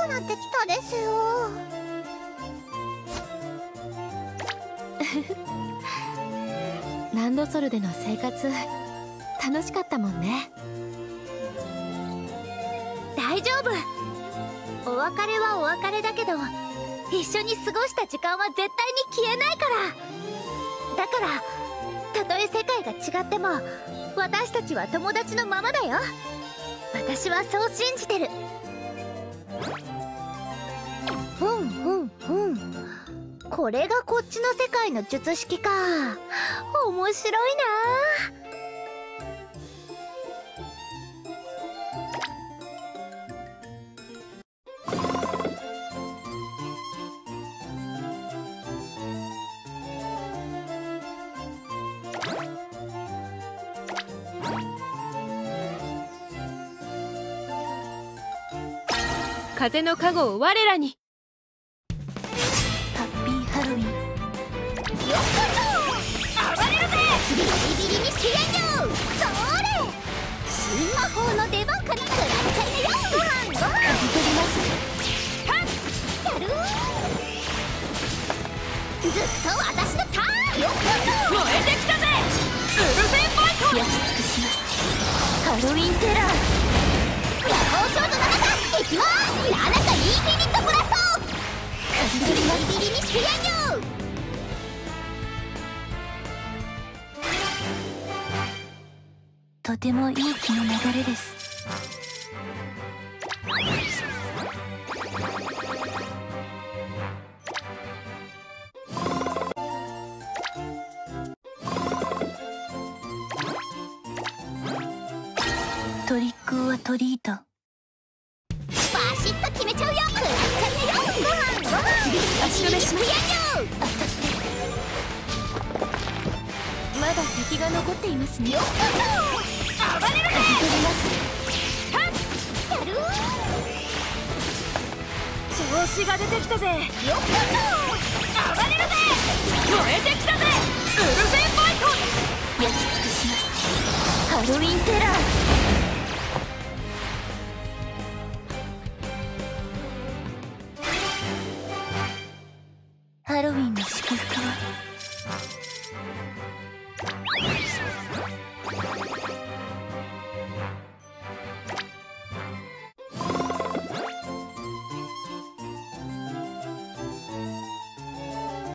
くなってきたですよ。 ランドソルでの生活楽しかったもんね。 大丈夫。お別れはお別れだけど、一緒に過ごした時間は絶対に消えないから。だからたとえ世界が違っても私たちは友達のままだよ。私はそう信じてる。これがこっちの世界の術式か。面白いな。 風の加護を我らに。 ハッピーハロウィン。よっこそ暴れるぜ。ビリビリにしてやんよ。そーれ、新魔法の出番かに食らっちゃいなよ。ご飯ご飯取ります。はっやるー。ずっと私のターン。よっこそ燃えてきたぜ。ツルフェンファイト。焼き尽くします。ハロウィンテラー。夜行少女の中行きまーす。あなたインフィニットブラスト。ビリビリにしてやんよ。とてもいい気の流れです。トリックオアトリート。バシッと決めちゃうよ。食らっちゃいなよ。ご飯ご飯。ビシビリにしてやんよ。 まだ敵が残っていますね。 よっこそ暴れるぜ。取ります。はっやるー。 調子が出てきたぜ。よっこそ暴れるぜ。 燃えてきた。